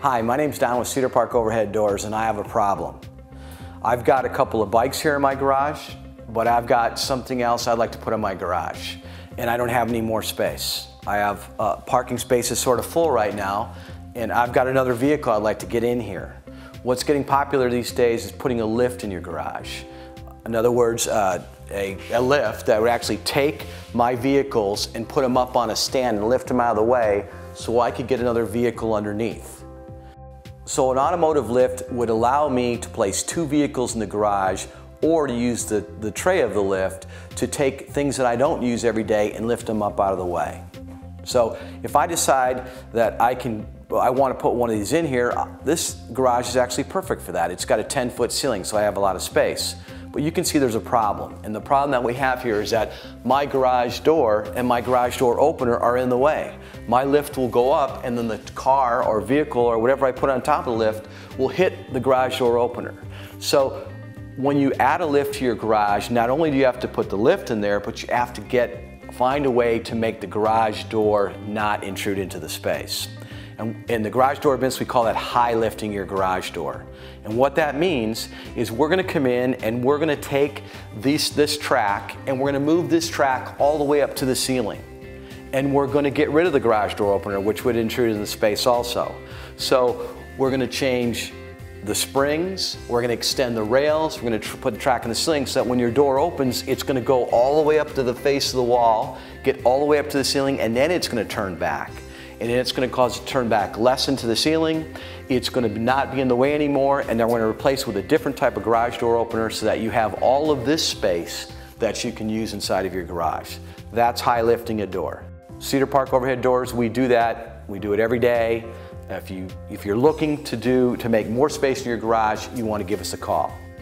Hi, my name's Don with Cedar Park Overhead Doors, and I have a problem. I've got a couple of bikes here in my garage, but I've got something else I'd like to put in my garage, and I don't have any more space. I have parking spaces sort of full right now, and I've got another vehicle I'd like to get in here. What's getting popular these days is putting a lift in your garage. In other words, a lift that would actually take my vehicles and put them up on a stand and lift them out of the way so I could get another vehicle underneath. So an automotive lift would allow me to place two vehicles in the garage, or to use the tray of the lift to take things that I don't use every day and lift them up out of the way. So if I decide that I want to put one of these in here, this garage is actually perfect for that. It's got a 10-foot ceiling, so I have a lot of space. But you can see there's a problem. And the problem that we have here is that my garage door and my garage door opener are in the way. My lift will go up, and then the car or vehicle or whatever I put on top of the lift will hit the garage door opener. So when you add a lift to your garage, not only do you have to put the lift in there, but you have to find a way to make the garage door not intrude into the space. And in the garage door business, we call that high lifting your garage door. And what that means is we're going to come in and we're going to take this track and we're going to move this track all the way up to the ceiling. And we're going to get rid of the garage door opener, which would intrude in the space also. So we're going to change the springs, we're going to extend the rails, we're going to put the track in the ceiling so that when your door opens, it's going to go all the way up to the face of the wall, get all the way up to the ceiling, and then it's going to turn back. And then it's going to cause it to turn back less into the ceiling. It's going to not be in the way anymore, and then we're going to replace with a different type of garage door opener so that you have all of this space that you can use inside of your garage. That's high lifting a door. Cedar Park Overhead Doors, we do that. We do it every day. If you're looking to make more space in your garage, you want to give us a call.